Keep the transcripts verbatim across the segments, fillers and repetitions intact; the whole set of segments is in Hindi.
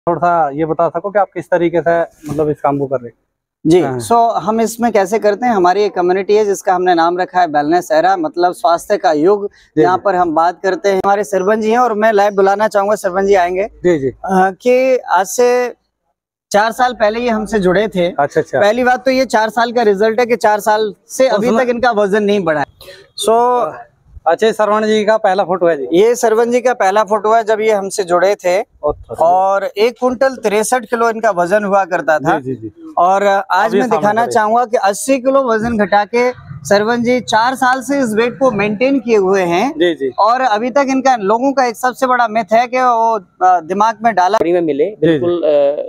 थोड़ा सा ये बता सको कि आप किस तरीके से मतलब इस काम को कर रहे हैं? जी, सो so, हम इसमें कैसे करते हैं, हमारी एक कम्युनिटी है जिसका हमने नाम रखा है वेलनेस एरा, मतलब स्वास्थ्य का युग। यहाँ पर हम बात करते हैं, हमारे सरपंच जी हैं और मैं लाइव बुलाना चाहूंगा, सरपंच जी आएंगे जी जी कि आज से चार साल पहले ये हमसे जुड़े थे। अच्छा अच्छा। पहली बात तो ये चार साल का रिजल्ट है कि चार साल से अभी तक इनका वजन नहीं बढ़ा है। सो so, अच्छा, सरवण जी का पहला फोटो है जी, ये सरवण जी का पहला फोटो है जब ये हमसे जुड़े थे और एक कुंटल तिरसठ किलो इनका वजन हुआ करता था। जी, जी, जी। और आज मैं दिखाना चाहूंगा कि अस्सी किलो वजन घटा के सरवण जी चार साल से इस वेट को मेंटेन किए हुए हैं। जी, जी। और अभी तक इनका लोगों का एक सबसे बड़ा मिथ है कि वो दिमाग में डाला में मिले, बिल्कुल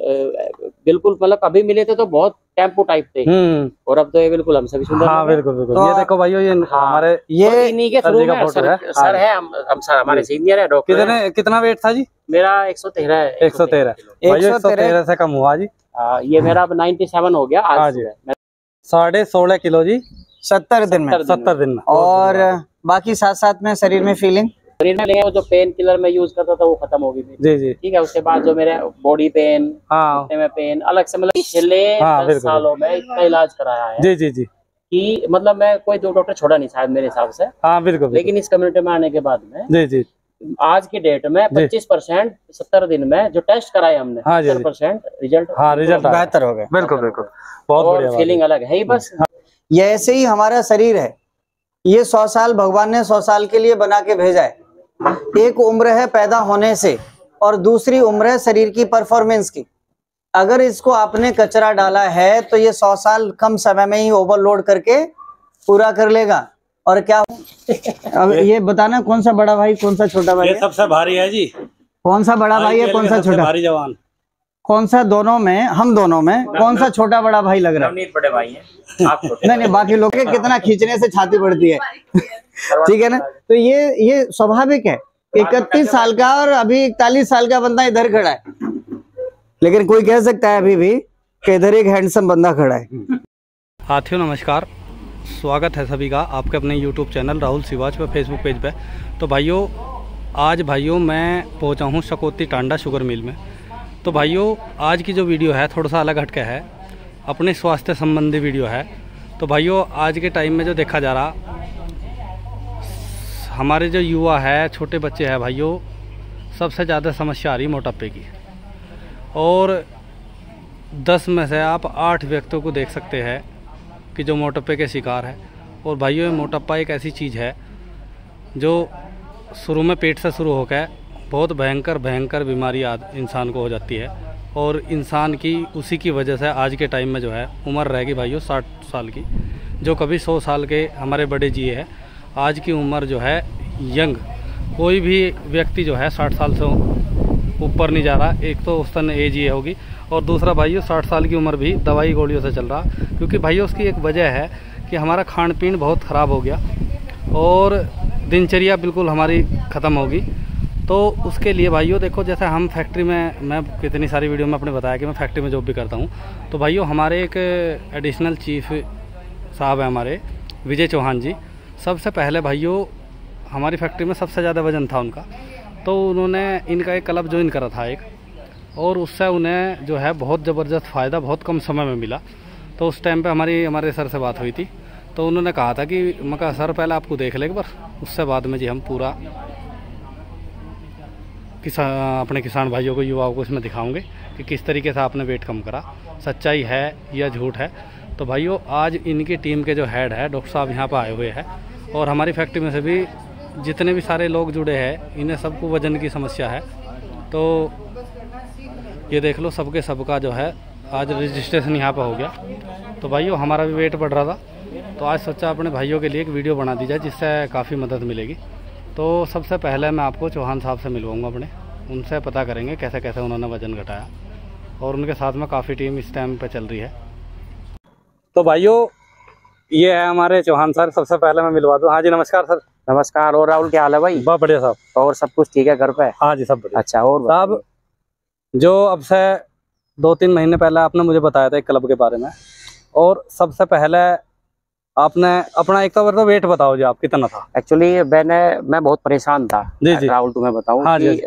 बिल्कुल मतलब अभी मिले थे तो बहुत टेम्पो टाइप थे और अब तो ये बिल्कुल हमसे भी सुंदर। हाँ बिल्कुल बिल्कुल। तो ये देखो भाइयों, ये हमारे ये इन्हीं के थ्रू में सर, है सर है हम, हम सर हमारे सीनियर है डॉक्टर। कितने कितना वेट था जी? मेरा एक सौ तेरह है। एक सौ तेरह एक सौ तेरह से कम हुआ जी। आ, ये मेरा अब सत्तानवे हो गया आज। साढ़े सोलह किलो जी सत्तर दिन में सत्तर दिन में। और बाकी साथ साथ में शरीर में फीलिंग शरीर में लेंगे, वो जो पेन किलर में यूज करता था वो खत्म हो गई जी जी। ठीक है, उसके बाद जो मेरे बॉडी पेन, हाँ में पेन अलग से, मतलब पिछले हाँ, दस सालों में इतना इलाज कराया है जी जी जी कि मतलब मैं कोई दो डॉक्टर छोड़ा नहीं शायद मेरे हिसाब से। हाँ बिल्कुल। लेकिन इस कम्युनिटी में आने के बाद में जी जी आज की डेट में पच्चीस परसेंट सत्तर दिन में जो टेस्ट कराए हमने सत्तर परसेंट रिजल्ट हाँ रिजल्ट बेहतर हो गया। बिल्कुल बिल्कुल, बहुत बढ़िया। फीलिंग अलग है ही बस। ये ऐसे ही हमारा शरीर है, ये सौ साल भगवान ने सौ साल के लिए बना के भेजा है। एक उम्र है पैदा होने से और दूसरी उम्र है शरीर की परफॉर्मेंस की। अगर इसको आपने कचरा डाला है तो ये सौ साल कम समय में ही ओवरलोड करके पूरा कर लेगा। और क्या अब ये बताना कौन सा बड़ा भाई कौन सा छोटा भाई? ये सबसे भारी है जी। कौन सा बड़ा भाई है कौन सा छोटा भारी जवान? कौन सा दोनों में, हम दोनों में कौन सा छोटा बड़ा भाई लग रहा है? बड़े भाई हैं आप छोटे। नहीं नहीं, बाकी लोग के कितना खींचने से छाती बढ़ती है ठीक है ना। तो ये ये स्वाभाविक है। इकतीस साल का और अभी इकतालीस साल का बंदा इधर खड़ा है, लेकिन कोई कह सकता है अभी भी कि इधर एक हैंडसम बंदा खड़ा है। साथियों नमस्कार, स्वागत है सभी का आपके अपने यूट्यूब चैनल राहुल सिवाच पर फेसबुक पेज पे। तो भाइयों आज भाइयों मैं पहुंचा हूं शकौती टांडा शुगर मिल में। तो भाइयों आज की जो वीडियो है थोड़ा सा अलग हटके है, अपने स्वास्थ्य संबंधी वीडियो है। तो भाइयों आज के टाइम में जो देखा जा रहा, हमारे जो युवा है, छोटे बच्चे हैं भाइयों, सबसे ज़्यादा समस्या आ रही मोटापे की। और दस में से आप आठ व्यक्तियों को देख सकते हैं कि जो मोटापे के शिकार है। और भाइयों मोटापा एक ऐसी चीज़ है जो शुरू में पेट से शुरू होकर बहुत भयंकर भयंकर बीमारी इंसान को हो जाती है। और इंसान की उसी की वजह से आज के टाइम में जो है उम्र रहेगी भाइयों साठ साल की, जो कभी सौ साल के हमारे बड़े जिए हैं। आज की उम्र जो है यंग, कोई भी व्यक्ति जो है साठ साल से ऊपर नहीं जा रहा। एक तो उस तरह एज ये होगी, और दूसरा भाइयों साठ साल की उम्र भी दवाई गोलियों से चल रहा। क्योंकि भाइयों उसकी एक वजह है कि हमारा खान पीन बहुत ख़राब हो गया और दिनचर्या बिल्कुल हमारी ख़त्म होगी। तो उसके लिए भाइयों देखो, जैसे हम फैक्ट्री में, मैं कितनी सारी वीडियो में अपने बताया कि मैं फैक्ट्री में जॉब भी करता हूँ। तो भाइयों हमारे एक एडिशनल चीफ साहब है हमारे विजय चौहान जी। सबसे पहले भाइयों हमारी फैक्ट्री में सबसे ज़्यादा वजन था उनका, तो उन्होंने इनका एक क्लब ज्वाइन करा था एक, और उससे उन्हें जो है बहुत ज़बरदस्त फ़ायदा बहुत कम समय में मिला। तो उस टाइम पे हमारी हमारे सर से बात हुई थी, तो उन्होंने कहा था कि मैं कहा सर पहले आपको देख ले एक बार, उससे बाद में जी हम पूरा किसान अपने किसान भाइयों को, युवाओं को इसमें दिखाऊंगे कि किस तरीके से आपने वेट कम करा, सच्चाई है या झूठ है। तो भाइयों आज इनकी टीम के जो हेड है डॉक्टर साहब यहाँ पर आए हुए हैं, और हमारी फैक्ट्री में से भी जितने भी सारे लोग जुड़े हैं, इन्हें सबको वजन की समस्या है। तो ये देख लो सबके सबका जो है आज रजिस्ट्रेशन यहाँ पर हो गया। तो भाइयों हमारा भी वेट बढ़ रहा था, तो आज सोचा अपने भाइयों के लिए एक वीडियो बना दी जाए जिससे काफ़ी मदद मिलेगी। तो सबसे पहले मैं आपको चौहान साहब से मिलवाऊंगा अपने, उनसे पता करेंगे कैसे कैसे उन्होंने वज़न घटाया, और उनके साथ में काफ़ी टीम इस टाइम पे चल रही है। तो भाइयों ये है हमारे चौहान सर, सबसे पहले मैं मिलवा दूँ। हाँ जी नमस्कार सर। नमस्कार। और राहुल क्या हाल है भाई? बहुत बढ़िया साहब। और सब कुछ ठीक है घर पे? हाँ जी सब बढ़िया। अच्छा, और साहब जो अब से दो तीन महीने पहले आपने मुझे बताया था एक क्लब के बारे में, और सबसे पहले आपने अपना एक तो मतलब वेट बताओ जी, आप कितना था? एक्चुअली मैंने मैं बहुत परेशान था जी जी राहुल, तुम्हें बताऊं हाँ कि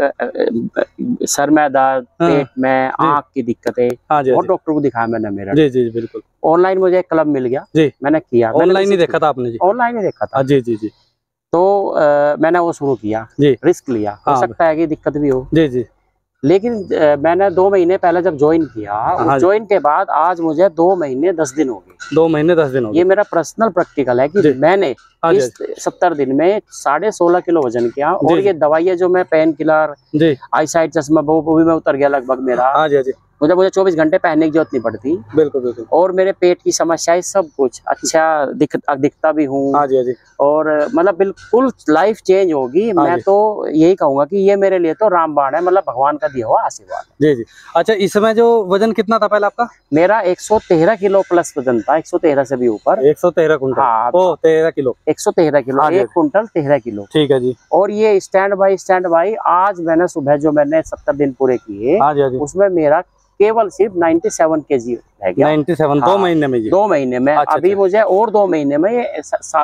जी। सर में दर्द, हाँ, पेट में, आँख की दिक्कतें, हाँ जी, बहुत डॉक्टर को दिखाया मैंने मेरा। जी जी बिल्कुल। ऑनलाइन मुझे एक क्लब मिल गया जी, मैंने किया। ऑनलाइन ही देखा था आपने जी? ऑनलाइन ही देखा था जी जी जी। तो आ, मैंने वो शुरू किया जी, रिस्क लिया। हो सकता है कि दिक्कत भी हो जी जी, लेकिन मैंने दो महीने पहले जब ज्वाइन किया, ज्वाइन के बाद आज मुझे दो महीने दस दिन हो गए। दो महीने दस दिन हो गए। ये मेरा पर्सनल प्रैक्टिकल है कि मैंने इस सत्तर दिन में साढ़े सोलह किलो वजन किया। और ये दवाइयाँ जो मैं पेन किलर, आई साइड चश्मा, वो भी मैं उतर गया लगभग मेरा। हाँ जी, मुझे मुझे चौबीस घंटे पहनने की जरूरत नहीं पड़ती। बिल्कुल बिल्कुल। और मेरे पेट की समस्याएं सब कुछ अच्छा दिख, दिखता भी हूँ। हाँ जी, हाँ जी। और मतलब बिल्कुल लाइफ चेंज होगी। मैं तो यही कहूंगा कि ये मेरे लिए तो रामबाण है, मतलब भगवान का दिया हुआ आशीर्वाद। जी जी। अच्छा, इसमें जो वजन कितना था पहले आपका? मेरा एक सौ तेरह किलो प्लस वजन था, एक सौ तेरह से भी ऊपर। एक सौ तेरह कुंटल? हाँ, ओ तेरह किलो, एक सौ तेरह किलो, एक कुंटल तेरह किलो। ठीक है जी। और ये स्टैंड बाई स्टैंड बाई आज मैंने सुबह जो मैंने सत्तर दिन पूरे किए, उसमें मेरा केवल सिर्फ सत्तानवे केजी रह गया। सत्तानवे दो महीने में जी? दो महीने में। अच्छा, अभी अच्छा। मुझे और दो महीने में ये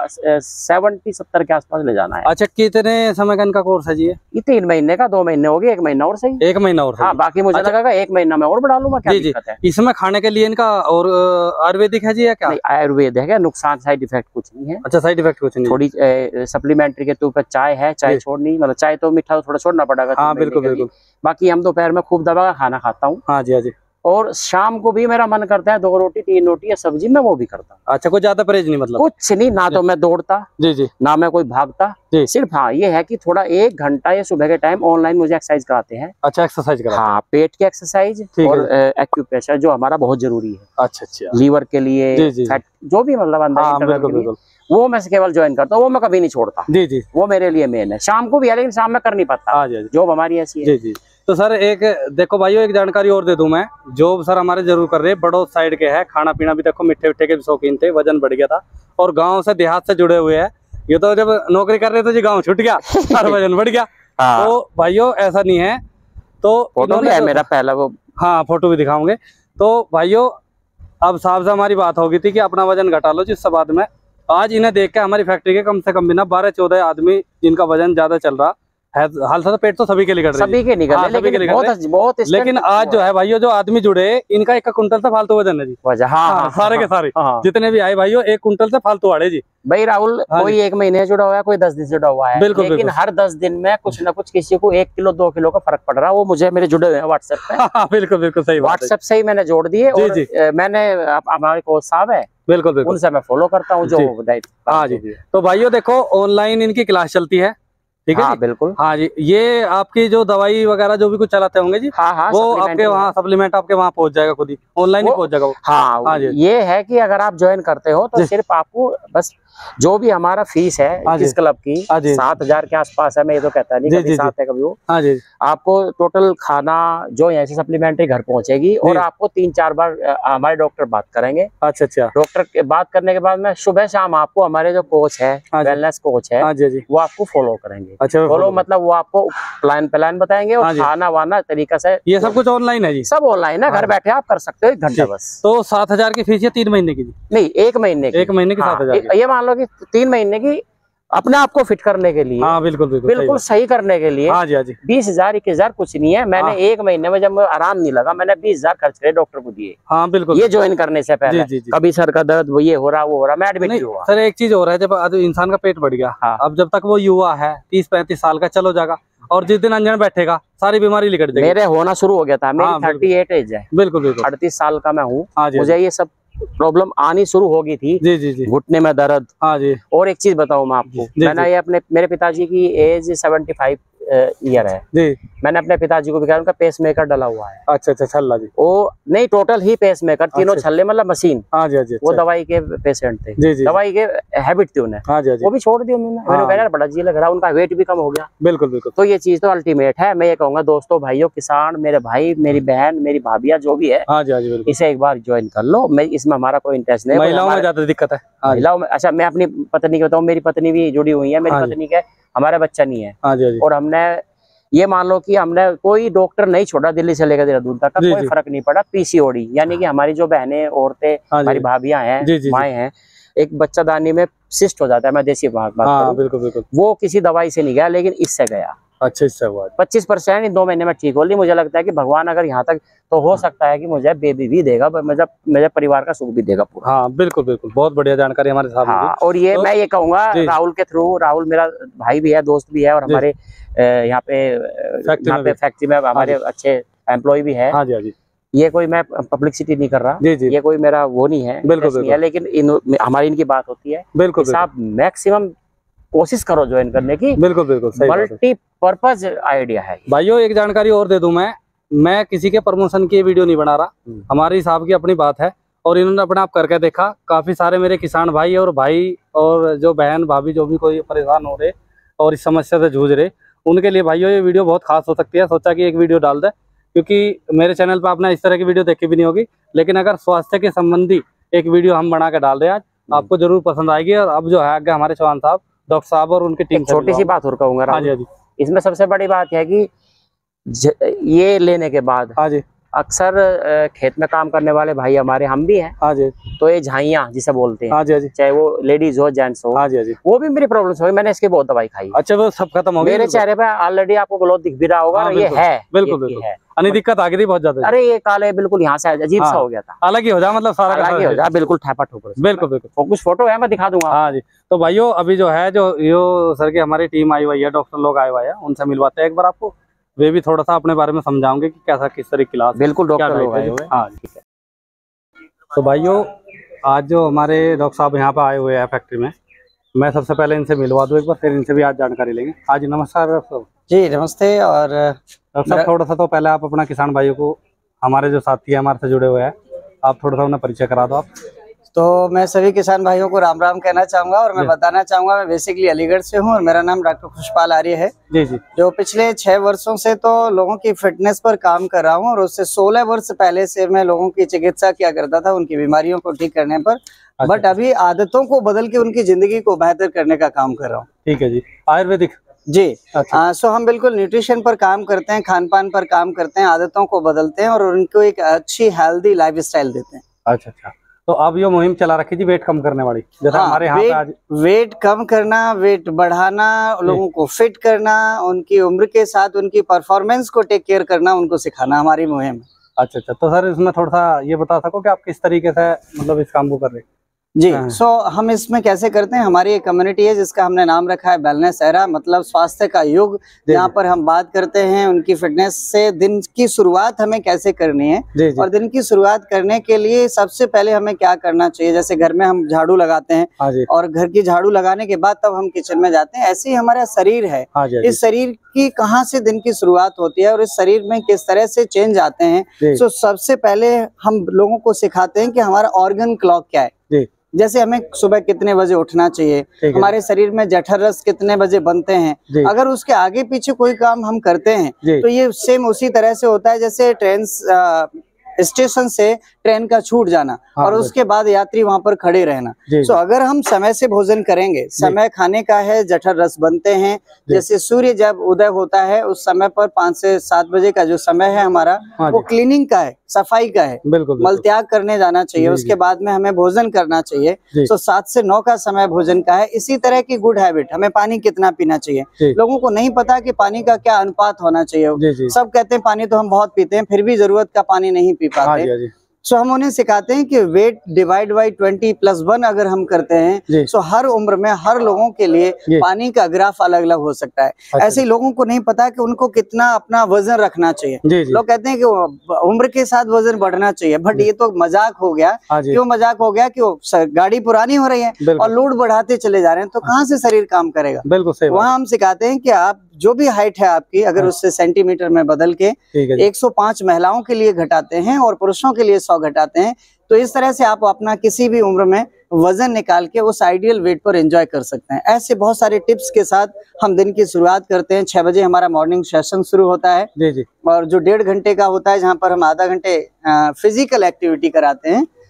सेवेंटी सत्तर के आसपास ले जाना है। अच्छा, कितने समय का इनका कोर्स है जी? ये तीन महीने का, दो महीने हो गए, एक महीना और सही। एक महीना और? हाँ, बाकी मुझे अच्छा। लगा एक महीना में और बढ़ा लूंगा। क्या दिक्कत है? इसमें खाने के लिए इनका और आयुर्वेदिक है जी या क्या? नहीं, आयुर्वेद है। नुकसान साइड इफेक्ट कुछ नहीं है। अच्छा, साइड इफेक्ट कुछ नहीं? थोड़ी सप्लीमेंट्री के तौर पर चाय है, चाय छोड़नी, मतलब चाय तो मीठा थोड़ा छोड़ना पड़ेगा। हाँ बिल्कुल बिल्कुल। बाकी हम दोपहर में खूब दबा का खाना खाता हूँ। हाँ जी, हाँ जी। और शाम को भी मेरा मन करता है दो रोटी तीन रोटी या सब्जी, मैं वो भी करता हूँ। अच्छा, कोई ज्यादा परहेज नहीं? मतलब कुछ नहीं, ना तो मैं दौड़ता जी जी, ना मैं कोई भागता जी। सिर्फ हाँ ये है कि थोड़ा एक घंटा या सुबह के टाइम ऑनलाइन मुझे एक्सरसाइज कराते हैं। अच्छा, एक्सरसाइज कराते हैं? हाँ, पेट की एक्सरसाइज और एक्यूप्रेशर जो हमारा बहुत जरूरी है। अच्छा अच्छा, लीवर के लिए, फैट जो भी मतलब अंदर, वो मैं केवल ज्वाइन करता हूँ, वो मैं कभी नहीं छोड़ता जी जी। वो मेरे लिए मेन है। शाम को भी है, लेकिन शाम में कर नहीं पाता, जॉब हमारी ऐसी है जी जी। तो सर एक देखो भाइयों, एक जानकारी और दे दूं मैं, जो सर हमारे जरूर कर रहे हैं, बड़ो साइड के हैं, खाना पीना भी देखो मिठे मिठे के भी शौकीन थे, वजन बढ़ गया था और गांव से देहात से जुड़े हुए हैं। ये तो जब नौकरी कर रहे थे जी गांव छूट गया और वजन बढ़ गया। हाँ। तो भाइयों ऐसा नहीं है। तो फोटो भी है मेरा पहला वो, हाँ फोटो भी दिखाऊंगे। तो भाइयों अब साहब से हमारी बात हो गई थी कि अपना वजन घटा लो, जिससे बाद में आज इन्हें देख के हमारी फैक्ट्री के कम से कम भी ना बारह चौदह आदमी जिनका वजन ज्यादा चल रहा है, हाल तो पेट तो सभी के लिए कर रहे हैं, सभी के निकल रहे हैं, लेकिन बहुत बहुत लेकिन आज जो है भाइयों, जो आदमी जुड़े इनका एक कुंटल से फालतू वजन है जी। हाँ, हाँ, सारे के सारे जितने भी आए भाइयों, एक कुंटल से फालतू वाले जी। भाई राहुल, कोई एक महीने जुड़ा हुआ है, कोई दस दिन से जुड़ा हुआ है, बिल्कुल, लेकिन बिल्कुल। हर दस दिन में कुछ ना कुछ किसी को एक किलो दो किलो का फर्क पड़ रहा है। वो मुझे मेरे जुड़े हुए हैं व्हाट्सएप पे। बिल्कुल बिल्कुल सही, व्हाट्सएप से ही मैंने जोड़ दिए। और मैंने हमारे कोच साहब है, बिल्कुल बिल्कुल, उनसे मैं फॉलो करता हूँ जो। हाँ जी। तो भाइयों देखो, ऑनलाइन इनकी क्लास चलती है, ठीक है? हाँ, बिल्कुल। हाँ जी, ये आपकी जो दवाई वगैरह जो भी कुछ चलाते होंगे जी, हाँ हाँ, वो आपके वहाँ सप्लीमेंट आपके वहाँ पहुँच जाएगा खुद ही, ऑनलाइन ही पहुँच जाएगा वो। हाँ, हाँ जी। ये है कि अगर आप ज्वाइन करते हो तो सिर्फ आपको बस जो भी हमारा फीस है इस क्लब की सात हजार के आसपास है। मैं ये तो कहता नहीं कभी सात है कभी वो। हाँ जी। आपको टोटल खाना जो यहाँ से सप्लीमेंट्री घर पहुंचेगी, और आपको तीन चार बार हमारे डॉक्टर बात करेंगे। अच्छा अच्छा। डॉक्टर के बात करने के बाद में सुबह शाम आपको हमारे जो कोच है, वेलनेस कोच है, वो आपको फॉलो करेंगे। अच्छा, फॉलो मतलब वो आपको प्लान प्लान बताएंगे और खाना वाना तरीका से। ये सब कुछ ऑनलाइन है जी? सब ऑनलाइन है, घर बैठे आप कर सकते हो, एक घंटा बस। तो सात हजार की फीस है तीन महीने की? नहीं, एक महीने की। एक महीने की सात हजार। ये मान लो कि तीन महीने की अपने आप को फिट करने के लिए। हाँ बिल्कुल बिल्कुल, बिल्कुल सही करने के लिए। हाँ जी, हाँ जी। बीस हजार इक्कीस हजार कुछ नहीं है। मैंने एक महीने में जब आराम नहीं लगा, मैंने बीस हजार खर्च करे डॉक्टर को दिए। हाँ बिल्कुल, ये ज्वाइन करने से पहले। जी, जी, कभी सर का दर्द वो ये हो रहा वो हो रहा, मैं एडमिट हुआ। सर एक चीज हो रहा है, जब इंसान का पेट बढ़ गया, अब जब तक वो युवा है तीस पैंतीस साल का, चलो जाएगा, और जिस दिन अनजान बैठेगा सारी बीमारी लिकट जाएगी। मेरे होना शुरू हो गया था, मेरी थर्टी एट एज है। बिल्कुल बिल्कुल, अड़तीस साल का मैं हूँ। मुझे ये सब प्रॉब्लम आनी शुरू हो गई थी। जी जी जी। घुटने में दर्द। हाँ जी। और एक चीज बताऊं मैं आपको, मैंने ये अपने मेरे पिताजी की एज सेवेंटी फाइव ईयर है जी। मैंने अपने पिताजी को भी कहा, उनका पेस मेकर डला हुआ है। अच्छा अच्छा, छल्ला जी? वो नहीं, टोटल ही पेस मेकर, तीनों छल्ले मतलब मशीन। हाँ जी, हाँ जी। वो दवाई के पेशेंट थे जी जी, दवाई के हैबिट थी उन्हें। हाँ जी, वो भी छोड़ दिया उन्होंने। मैंने कहा यार बड़ा जी लग रहा, उनका वेट भी कम हो गया। बिल्कुल बिल्कुल। तो ये चीज तो अल्टीमेट है। मैं ये कहूंगा दोस्तों, भाइयों, किसान, मेरे भाई, मेरी बहन, मेरी भाभियां जो भी है, हाँ जी, हाँ जी, इसे एक बार ज्वाइन कर लो। मैं इसमें हमारा कोई इंटरेस्ट नहीं है। महिलाओं में ज्यादा दिक्कत है? महिलाओं में? अच्छा, मैं अपनी पत्नी की बताऊं, मेरी पत्नी भी जुड़ी हुई है। मेरी पत्नी के हमारा बच्चा नहीं है। हाँ जी। और हमने ये मान लो कि हमने कोई डॉक्टर नहीं छोड़ा, दिल्ली से लेकर देहरादून तक का कोई फर्क नहीं पड़ा। पीसीओडी यानी कि हमारी जो बहनें, औरतें, हमारी भाभियां हैं, माएँ हैं, एक बच्चादानी में सिस्ट हो जाता है, मैं देसी बात बात हाँ, बिल्कुल बिल्कुल, वो किसी दवाई से नहीं गया, लेकिन इससे गया। अच्छा, इससे हुआ पच्चीस परसेंट इन दो महीने में ठीक हो ली। मुझे लगता है कि भगवान अगर यहाँ तक, तो हो सकता है कि मुझे बेबी भी देगा, मुझे मेरे परिवार का सुख भी देगा पूरा। हाँ बिल्कुल बिल्कुल, बहुत बढ़िया जानकारी हमारे साथ। हाँ, और ये तो, मैं ये कहूँगा राहुल के थ्रू, राहुल मेरा भाई भी है, दोस्त भी है, और हमारे यहाँ पे यहाँ पे फैक्ट्री में हमारे अच्छे एम्प्लॉय भी है। हाँ जी, हाँ जी। ये कोई मैं पब्लिसिटी नहीं कर रहा, जी जी, ये कोई मेरा वो नहीं है, बिल्कुल बिल्कुल, लेकिन इन हमारी इनकी बात होती है। बिल्कुल, आप मैक्सिमम कोशिश करो ज्वाइन करने की। बिल्कुल बिल्कुल, मल्टीपर्पज आइडिया है भाइयों। एक जानकारी और दे दूं, मैं मैं किसी के प्रमोशन की वीडियो नहीं बना रहा, हमारे हिसाब की अपनी बात है, और इन्होंने अपने आप करके देखा। काफी सारे मेरे किसान भाई और भाई और जो बहन भाभी जो भी कोई परेशान हो रहे और इस समस्या से जूझ रहे, उनके लिए भाइयों ये वीडियो बहुत खास हो सकती है। सोचा कि एक वीडियो डाल दे, क्योंकि मेरे चैनल पर आपने इस तरह की वीडियो देखी भी नहीं होगी, लेकिन अगर स्वास्थ्य के संबंधी एक वीडियो हम बना के डाल रहे हैं आज, आपको जरूर पसंद आएगी। और अब जो है आगे हमारे चौहान साहब, डॉक्टर साहब और उनकी टीम। छोटी सी बात और कहूंगा, हाँ जी, हाँ जी। इसमें सबसे बड़ी बात है कि ये लेने के बाद, हाँ जी, अक्सर खेत में काम करने वाले भाई हमारे, हम भी हैं, हाँ जी, तो ये झाइयाँ जिसे बोलते हैं, हाँ जी, हाँ जी, चाहे वो लेडीज हो जेंट्स हो, हाँ जी, हाँ जी, वो भी मेरी प्रॉब्लम हुई। मैंने इसकी बहुत दवाई खाई। अच्छा, वो सब खत्म हो गया? मेरे चेहरे पे ऑलरेडी आपको ग्लो दिख भी रहा होगा। हाँ, ये है, बिल्कुल बिल्कुल है। अन्य दिक्कत आ गई थी बहुत ज्यादा। अरे ये काले बिल्कुल यहाँ से अजीब सा हो गया था। अलग ही हो जा, मतलब सारा अलग ही हो जा, बिल्कुल ठेपा ठोकर। बिल्कुल बिल्कुल, कुछ फोटो है, मैं दिखा दूंगा। हाँ जी। तो भाइयों, अभी जो है जो यो सर की हमारी टीम आई हुई है, डॉक्टर लोग आए हुए हैं, उनसे मिलवाते हैं एक बार आपको। वे भी थोड़ा सा अपने बारे में समझाओगे कि कैसा किस तरह की इलाज। बिल्कुल, डॉक्टर लोग आए हुए हैं। हाँ ठीक है। तो भाइयों, आज जो हमारे डॉक्टर साहब यहाँ पे आए हुए हैं फैक्ट्री में, मैं सबसे पहले इनसे मिलवा दूं एक बार, फिर इनसे भी आज जानकारी लेंगे। हाँ जी, नमस्कार डॉक्टर साहब। जी नमस्ते। और डॉक्टर साहब, थोड़ा सा तो पहले आप अपना किसान भाइयों को, हमारे जो साथी है हमारे से जुड़े हुए हैं, आप थोड़ा सा उन्हें परिचय करा दो आप। तो मैं सभी किसान भाइयों को राम राम कहना चाहूंगा, और मैं बताना चाहूंगा, मैं बेसिकली अलीगढ़ से हूं और मेरा नाम डॉक्टर खुशपाल आर्य है। जी जी। जो पिछले छह वर्षों से तो लोगों की फिटनेस पर काम कर रहा हूं, और उससे सोलह वर्ष पहले से मैं लोगों की चिकित्सा किया करता था, उनकी बीमारियों को ठीक करने पर। अच्छा, बट अभी आदतों को बदल के उनकी जिंदगी को बेहतर करने का काम कर रहा हूँ। ठीक है जी। आयुर्वेदिक? जी। अच्छा। आ, सो हम बिल्कुल न्यूट्रिशन पर काम करते हैं, खान पान पर काम करते हैं, आदतों को बदलते हैं और उनको एक अच्छी हेल्दी लाइफस्टाइल देते हैं। अच्छा अच्छा। तो अब ये मुहिम चला रखी थी वेट कम करने वाली, जैसे हाँ, हमारे यहाँ पे आज वेट कम करना, वेट बढ़ाना, लोगों को फिट करना, उनकी उम्र के साथ उनकी परफॉर्मेंस को टेक केयर करना, उनको सिखाना हमारी मुहिम है। अच्छा अच्छा। तो सर, इसमें थोड़ा सा ये बता सको कि आप किस तरीके से मतलब इस काम को कर रहे हैं? जी। सो so, हम इसमें कैसे करते हैं, हमारी एक कम्युनिटी है जिसका हमने नाम रखा है वेलनेस एरा, मतलब स्वास्थ्य का युग, जहाँ पर हम बात करते हैं उनकी फिटनेस से दिन की शुरुआत हमें कैसे करनी है। जी जी। और दिन की शुरुआत करने के लिए सबसे पहले हमें क्या करना चाहिए, जैसे घर में हम झाड़ू लगाते हैं और घर की झाड़ू लगाने के बाद तब हम किचन में जाते हैं, ऐसे ही हमारा शरीर है। इस शरीर की कहाँ से दिन की शुरुआत होती है और इस शरीर में किस तरह से चेंज आते हैं। सो सबसे पहले हम लोगों को सिखाते हैं कि हमारा ऑर्गन क्लॉक क्या है। जैसे हमें सुबह कितने बजे उठना चाहिए, हमारे शरीर में जठर रस कितने बजे बनते हैं, अगर उसके आगे पीछे कोई काम हम करते हैं तो ये सेम उसी तरह से होता है जैसे ट्रेन स्टेशन से ट्रेन का छूट जाना। हाँ, और उसके बाद यात्री वहां पर खड़े रहना। सो अगर हम समय से भोजन करेंगे, समय खाने का है, जठर रस बनते हैं, जैसे सूर्य जब उदय होता है उस समय पर पाँच से सात बजे का जो समय है हमारा, हाँ, वो क्लीनिंग का है, सफाई का है, बिल्कुल, मल त्याग करने जाना चाहिए। उसके बाद में हमें भोजन करना चाहिए। तो सात से नौ का समय भोजन का है। इसी तरह की गुड हैबिट, हमें पानी कितना पीना चाहिए। लोगों को नहीं पता कि पानी का क्या अनुपात होना चाहिए। सब कहते हैं पानी तो हम बहुत पीते हैं, फिर भी जरूरत का पानी नहीं पी पाते। सो हम उन्हें सिखाते हैं कि weight divide by twenty plus one अगर हम करते हैं, सो हर उम्र में हर लोगों के लिए पानी का ग्राफ अलग अलग हो सकता है। अच्छा। ऐसे ही लोगों को नहीं पता कि उनको कितना अपना वजन रखना चाहिए। जी जी। लोग कहते हैं कि उम्र के साथ वजन बढ़ना चाहिए, बट ये तो मजाक हो गया। क्यों मजाक हो गया? कि गाड़ी पुरानी हो रही है और लोड बढ़ाते चले जा रहे हैं, तो कहाँ से शरीर काम करेगा? बिल्कुल सही। वहाँ हम सिखाते हैं कि आप जो भी हाइट है आपकी, अगर उससे सेंटीमीटर में बदल के एक सौ पाँच महिलाओं के लिए घटाते हैं और पुरुषों के लिए सौ घटाते हैं, तो इस तरह से आप अपना किसी भी उम्र में वजन निकाल के उस आइडियल वेट पर एंजॉय कर सकते हैं। ऐसे बहुत सारे टिप्स के साथ हम दिन की शुरुआत करते हैं। छह बजे हमारा मॉर्निंग सेशन शुरू होता है। जी जी। और जो डेढ़ घंटे का होता है, जहाँ पर हम आधा घंटे फिजिकल एक्टिविटी कराते हैं।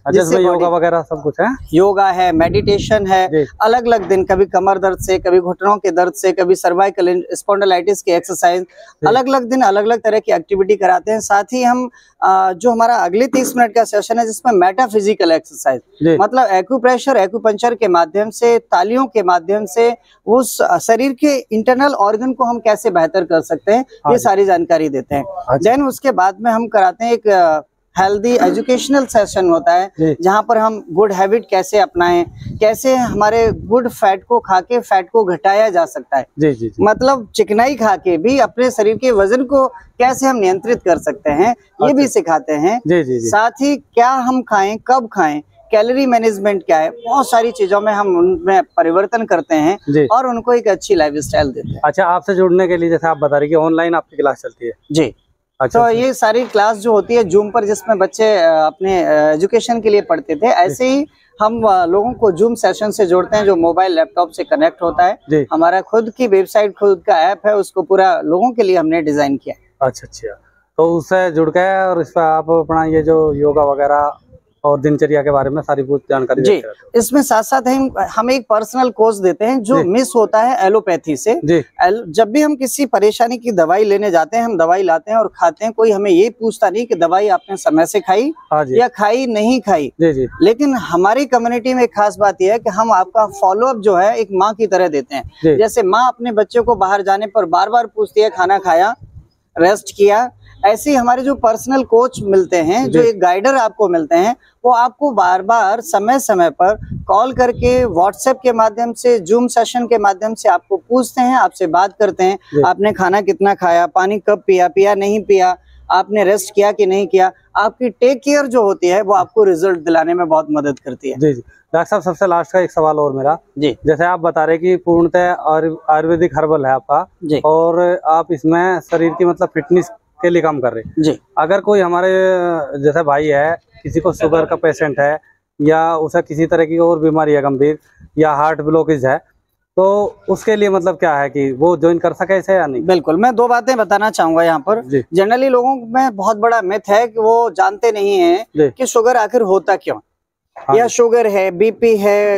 जिससे योगा वगैरह सब कुछ है, योगा है, मेडिटेशन है, अलग अलग दिन, कभी कमर दर्द से, कभी घुटनों के दर्द से, कभी सर्वाइकल स्पॉन्डिलाइटिस की एक्सरसाइज, अलग अलग दिन अलग अलग तरह की एक्टिविटी कराते हैं। साथ ही हम जो हमारा अगले तीस मिनट का सेशन है जिसमें मेटाफिजिकल एक्सरसाइज, मतलब एक्यूप्रेशर, एक्यूपंक्चर के माध्यम से, तालियों के माध्यम से उस शरीर के इंटरनल ऑर्गन को हम कैसे बेहतर कर सकते हैं, ये सारी जानकारी देते हैं। देन उसके बाद में हम कराते हैं एक हेल्दी एजुकेशनल सेशन होता है जहां पर हम गुड हैबिट कैसे अपनाएं, कैसे हमारे गुड फैट को खा के फैट को घटाया जा सकता है, जी, जी, जी। मतलब चिकनाई खा के भी अपने शरीर के वजन को कैसे हम नियंत्रित कर सकते हैं, ये भी सिखाते हैं। जी, जी, जी। साथ ही क्या हम खाएं, कब खाएं, कैलोरी मैनेजमेंट क्या है, बहुत सारी चीजों में हम उनमें परिवर्तन करते हैं और उनको एक अच्छी लाइफस्टाइल देते हैं। अच्छा, आपसे जुड़ने के लिए जैसे आप बता रही कि ऑनलाइन आपकी क्लास चलती है? जी। अच्छा, तो ये सारी क्लास जो होती है जूम पर, जिसमें बच्चे अपने एजुकेशन के लिए पढ़ते थे, ऐसे ही हम लोगों को जूम सेशन से जोड़ते हैं जो मोबाइल लैपटॉप से कनेक्ट होता है। हमारा खुद की वेबसाइट, खुद का ऐप है, उसको पूरा लोगों के लिए हमने डिजाइन किया है। अच्छा अच्छा, तो उससे जुड़ के और इस पर आप अपना ये जो योगा वगैरह और दिनचर्या के बारे में सारी पूरी जानकारी जी, इसमें साथ साथ हम हम एक पर्सनल कोर्स देते हैं जो मिस होता है एलोपैथी से। एल, जब भी हम किसी परेशानी की दवाई लेने जाते हैं, हम दवाई लाते हैं और खाते हैं, कोई हमें ये पूछता नहीं कि दवाई आपने समय से खाई या खाई नहीं खाई। जी जी। लेकिन हमारी कम्युनिटी में एक खास बात यह है कि हम आपका फॉलोअप जो है एक माँ की तरह देते हैं। जैसे माँ अपने बच्चे को बाहर जाने पर बार बार पूछती है खाना खाया, रेस्ट किया, ऐसे ही हमारे जो पर्सनल कोच मिलते हैं, जो एक गाइडर आपको मिलते हैं, वो आपको बार बार समय समय पर कॉल करके, व्हाट्सएप के माध्यम से, जूम सेशन के माध्यम से आपको पूछते हैं, आपसे बात करते हैं, आपने खाना कितना खाया, पानी कब पिया, पिया नहीं पिया, आपने रेस्ट किया कि नहीं किया। आपकी टेक केयर जो होती है वो आपको रिजल्ट दिलाने में बहुत मदद करती है। जी जी। डॉक्टर साहब, सबसे लास्ट का एक सवाल और मेरा जी, जैसे आप बता रहे कि पूर्णतः आयुर्वेदिक हर्बल है आपका जी, और आप इसमें शरीर की मतलब फिटनेस के लिए काम कर रहे हैं जी। अगर कोई हमारे जैसे भाई है, किसी को शुगर का पेशेंट है या उसे किसी तरह की और बीमारी है गंभीर, या हार्ट ब्लॉकेज है, तो उसके लिए मतलब क्या है कि वो ज्वाइन कर सके इसे या नहीं? बिल्कुल, मैं दो बातें बताना चाहूंगा यहाँ पर। जनरली लोगों में बहुत बड़ा मिथ है कि वो जानते नहीं है कि शुगर आखिर होता क्यों। हाँ। या शुगर है, बीपी है,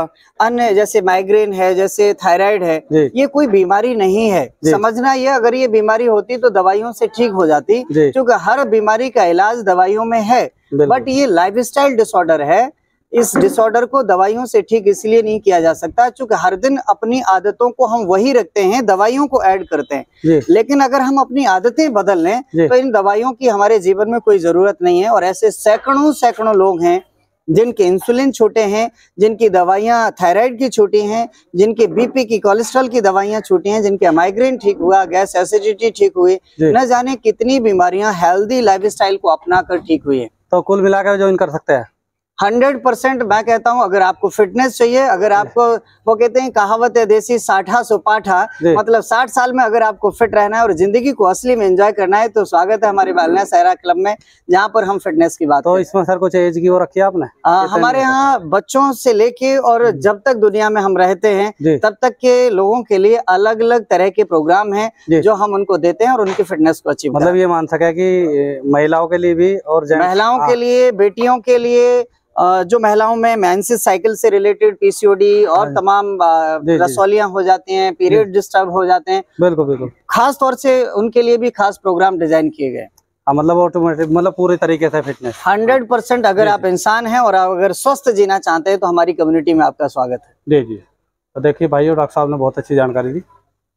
अन्य जैसे माइग्रेन है, जैसे थायराइड है, ये कोई बीमारी नहीं है। समझना ये, अगर ये बीमारी होती तो दवाइयों से ठीक हो जाती, क्योंकि हर बीमारी का इलाज दवाइयों में है। बट ये लाइफस्टाइल डिसऑर्डर है, इस डिसऑर्डर को दवाइयों से ठीक इसलिए नहीं किया जा सकता क्योंकि हर दिन अपनी आदतों को हम वही रखते हैं, दवाइयों को ऐड करते हैं। लेकिन अगर हम अपनी आदतें बदल लें तो इन दवाइयों की हमारे जीवन में कोई जरूरत नहीं है। और ऐसे सैकड़ों सैकड़ों लोग हैं जिनके इंसुलिन छोटे हैं, जिनकी दवाइयां थायराइड की छोटी हैं, जिनके बीपी की, कोलेस्ट्रॉल की दवाइयां छोटी हैं, जिनके माइग्रेन ठीक हुआ, गैस एसिडिटी ठीक हुई, न जाने कितनी बीमारियां हेल्दी लाइफस्टाइल को अपनाकर ठीक हुई है। तो कुल मिलाकर ज्वाइन कर सकते हैं हंड्रेड परसेंट। मैं कहता हूं अगर आपको फिटनेस चाहिए, अगर आपको, वो कहते हैं कहावत है देसी साठा सो पाठा, मतलब साठ साल में अगर आपको फिट रहना है और जिंदगी को असली में एंजॉय करना है तो स्वागत है हमारे बालना सहरा क्लब में, जहां पर हम फिटनेस की बात। तो इसमें सर कुछ एज की वो रखी है आपने? आ, हमारे यहाँ बच्चों से लेके और जब तक दुनिया में हम रहते हैं तब तक के लोगों के लिए अलग अलग तरह के प्रोग्राम है जो हम उनको देते हैं और उनकी फिटनेस को अचीव, मतलब ये मान सके कि महिलाओं के लिए भी और महिलाओं के लिए, बेटियों के लिए, जो महिलाओं में मेंसेस साइकिल से रिलेटेड पीसीओडी और तमाम रसौलियां हो जाती हैं, पीरियड डिस्टर्ब हो जाते हैं, बिल्कुल बिल्कुल, खास तौर से उनके लिए भी खास प्रोग्राम डिजाइन किए गए। मतलब ऑटोमेटिक, मतलब पूरे तरीके से फिटनेस हंड्रेड परसेंट। अगर आप इंसान हैं और अगर स्वस्थ जीना चाहते हैं तो हमारी कम्युनिटी में आपका स्वागत है। जी जी। तो देखिए भाइयों, डॉक्टर साहब ने बहुत अच्छी जानकारी दी।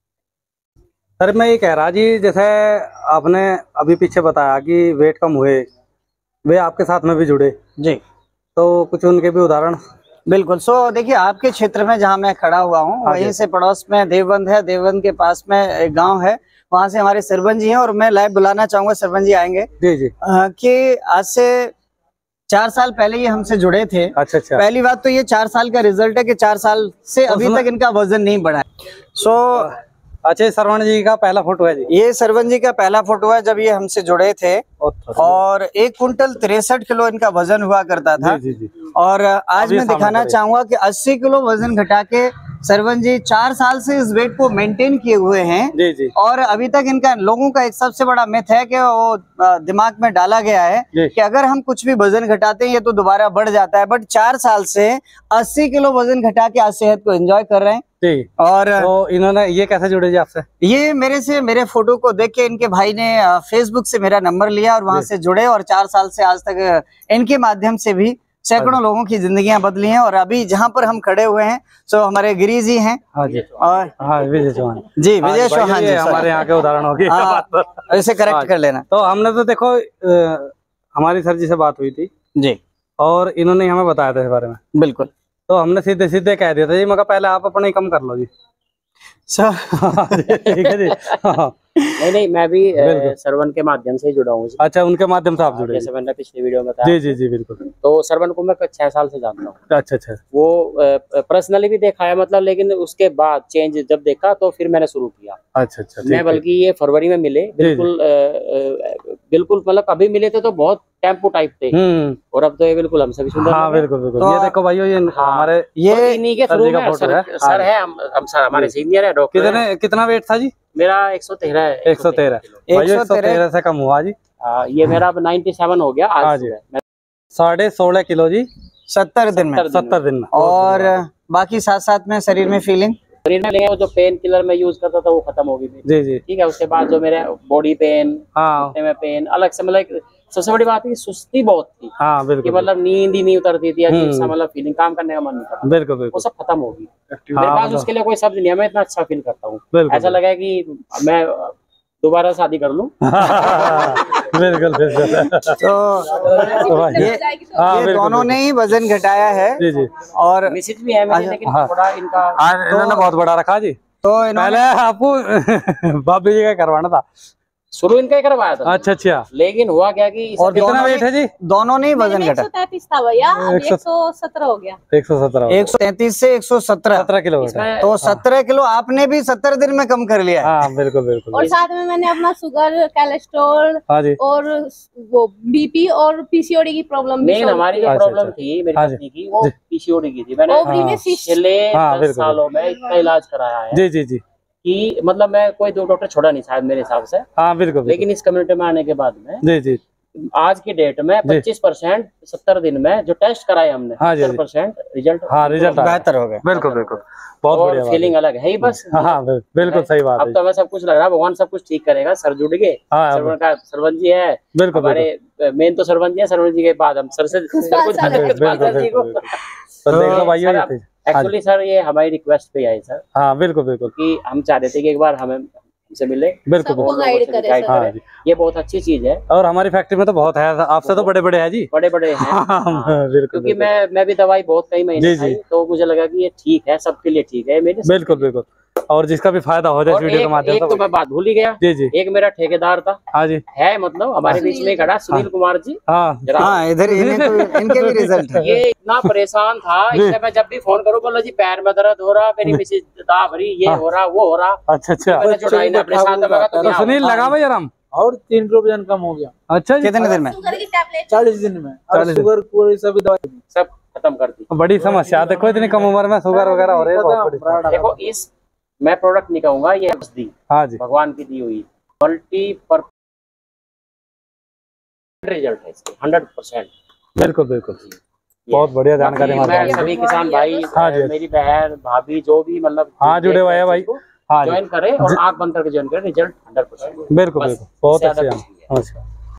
सर मैं ये कह रहा जी, जैसे आपने अभी पीछे बताया कि वेट कम हुए, वे आपके साथ में भी जुड़े जी, तो कुछ उनके भी उदाहरण? बिल्कुल। सो देखिए, आपके क्षेत्र में जहां मैं खड़ा हुआ हूं वहीं से पड़ोस में देवबंद है, देवबंद के पास में एक गांव है, वहां से हमारे सरपंच जी हैं और मैं लाइव बुलाना चाहूंगा, सरपंच जी आएंगे जी जी, कि आज से चार साल पहले ये हमसे जुड़े थे। अच्छा अच्छा। पहली बात तो ये चार साल का रिजल्ट है कि चार साल से अभी तक इनका वजन नहीं बढ़ा है। सो अच्छा, सरवण जी का पहला फोटो है जी, ये सरवण जी का पहला फोटो है जब ये हमसे जुड़े थे, और एक कुंटल तिरसठ किलो इनका वजन हुआ करता था। जी, जी, जी। और आज मैं दिखाना चाहूंगा कि अस्सी किलो वजन घटा के सरवन जी चार साल से इस वेट को मेंटेन किए हुए हैं जी जी। और अभी तक इनका लोगों का एक सबसे बड़ा मिथ है कि वो दिमाग में डाला गया है कि अगर हम कुछ भी वजन घटाते हैं ये तो दोबारा बढ़ जाता है, बट चार साल से अस्सी किलो वजन घटा के आज सेहत को एंजॉय कर रहे हैं जी। और तो इन्होंने ये कैसे जुड़े जी आपसे? ये मेरे से मेरे फोटो को देख के इनके भाई ने फेसबुक से मेरा नंबर लिया और वहां से जुड़े और चार साल से आज तक इनके माध्यम से भी सैकड़ों लोगों की जिंदगियां बदली हैं। और अभी जहां पर हम खड़े हुए हैं सो हमारे गिरी जी हैं। हाँ जी। और हाँ विजय चौहान जी, विजय चौहान जी हमारे यहाँ के उदाहरण होगी, इसे करेक्ट कर लेना। तो हमने तो देखो आ, हमारी सर जी से बात हुई थी जी और इन्होंने हमें बताया था इस बारे में। बिल्कुल। तो हमने सीधे सीधे कह दिया था जी, मगर पहले आप अपना ही कम कर लो जी। ठीक है जी। नहीं नहीं मैं भी सरवन के माध्यम से जुड़ा हूँ। अच्छा, उनके माध्यम से आप जुड़े? जैसे मैंने पिछली वीडियो में बताया। जी जी जी बिल्कुल। तो सरवन को मैं छह साल से जानता हूँ। अच्छा अच्छा। वो पर्सनली भी देखा है मतलब, लेकिन उसके बाद चेंज जब देखा तो फिर मैंने शुरू किया। अच्छा अच्छा। मैं बल्कि ये फरवरी में मिले, बिल्कुल बिल्कुल मतलब अभी मिले थे तो बहुत टेम्पो टाइप थे और अब तो ये बिल्कुल हमसे भी सुंदर। हाँ बिल्कुल बिल्कुल। तो ये देखो भाइयों, ये हमारे ये इन्हीं के थ्रू में सर, सर है, हम सर हमारे सीनियर है डॉक्टर। कितने कितना वेट था जी? मेरा एक सौ तेरह है। एक सौ तेरह एक सौ तेरह से कम हुआ जी। आ, ये मेरा अब नाइन्टी सेवन हो गया आज जी। साढ़े सोलह किलो जी सत्तर दिन में। सत्तर दिन में। और बाकी साथ साथ में शरीर में फीलिंग शरीर में लेंगे, वो जो पेन किलर मैं यूज करता था वो खत्म हो गई जी जी। ठीक है। उसके बाद जो मेरे बॉडी पेन, हाँ में पेन अलग से, मतलब सबसे बड़ी बात है सुस्ती बहुत थी। हाँ बिल्कुल। कि मतलब नींद ही नहीं उतरती थी, मतलब फीलिंग काम करने का मन नहीं करता। बिल्कुल बिल्कुल। वो सब खत्म होगी। मेरे पास उसके लिए कोई शब्द नहीं है, मैं इतना अच्छा फील करता हूँ। ऐसा लगा कि मैं दोबारा शादी कर लूं। बिल्कुल बिल्कुल। तो ये, ये दोनों ने ही वजन घटाया है जी जी। और मिसेज भी है मेरी, लेकिन थोड़ा इनका इन्होंने बहुत बड़ा रखा जी। तो पहले आपको भाभी जी का करवाना था, शुरू इनका ही करवाया था। अच्छा अच्छा। लेकिन हुआ क्या कि और कितना वेट है जी? दोनों ने वजन घटा। एक सौ तैंतीस था भैया, एक सौ सत्रह हो गया। एक सौ सत्रह एक सौ तैंतीस से एक सौ सत्रह सत्रह किलो। तो सत्रह किलो आपने भी सत्तर दिन में कम कर लिया। हाँ बिल्कुल बिल्कुल। और साथ में मैंने अपना शुगर, कोलेस्ट्रॉल और वो बीपी और पीसीओडी की प्रॉब्लम। मेन हमारी जो प्रॉब्लम थी मेरी पत्नी की, वो पीसीओडी की थी। मैंने पिछले दस सालों में इतना इलाज कराया है जी जी जी कि मतलब मैं कोई दो डॉक्टर छोड़ा नहीं शायद मेरे हिसाब से। हाँ बिल्कुल। लेकिन इस कम्युनिटी में आने के बाद में जी जी आज की डेट में पच्चीस परसेंट सत्तर दिन में जो टेस्ट कराए हमने, सत्तर परसेंट रिजल्ट हाँ रिजल्ट बेहतर हो गया। बिल्कुल बिल्कुल। बहुत बढ़िया। फीलिंग अलग है ही बस। हाँ बिल्कुल सही बात। अब तो हमें सब कुछ लग रहा है भगवान सब कुछ ठीक करेगा। सर जुड़ गए, सरवन का सरवन जी है बिल्कुल। हमारे मेन तो सरवन जी है, सरवन जी के बाद हम सर से एक्चुअली सर ये हमारी रिक्वेस्ट पे आए सर। हाँ बिल्कुल बिल्कुल। कि हम चाह रहे थे कि एक बार हमें हमसे मिले, बिल्कुल गाइड करें। हाँ, ये बहुत अच्छी चीज है। और हमारी फैक्ट्री में तो बहुत है, आपसे तो बड़े बड़े है जी। बड़े बड़े हैं क्योंकि मैं मैं भी दवाई बहुत कई महीने खाई तो मुझे लगा कि ये ठीक है, सबके लिए ठीक है मेरे। बिल्कुल बिल्कुल। और जिसका भी फायदा हो जाए वीडियो के माध्यम से। एक तो मैं बात भूल ही गया जी जी। एक मेरा ठेकेदार था हाँ जी, है मतलब हमारे बीच में खड़ा सुनील कुमार जी। हाँ इधर इनके भी रिजल्ट है। ये इतना परेशान था, इससे मैं जब भी फोन करूँ बोला जी पैर में दर्द हो रहा, मेरी मिसेज दाब रही, ये हो रहा वो हो रहा। अच्छा अच्छा। सुनील लगा भाई आराम और तीन किलो वजन कम हो गया। अच्छा कितने दिन में? चालीस दिन में। और शुगर पूरी सभी दवाई सब खत्म कर दी। बड़ी समस्या देखो, इतनी कम उम्र में शुगर वगैरह हो रही है। देखो इस मैं प्रोडक्ट नहीं कहूंगा, ये दी हाँ जी भगवान की दी हुई मल्टी पर रिजल्ट है इसके हंड्रेड परसेंट। बिल्कुल बिल्कुल। बहुत बढ़िया जानकारी। मैं सभी किसान भाई हाँ जी, मेरी बहन भाभी जो भी मतलब हाँ जुड़े हुए हैं भाई ज्वाइन करे और आंख बंद करके ज्वाइन करे, रिजल्ट हंड्रेड परसेंट। बिल्कुल बिल्कुल। बहुत अच्छा।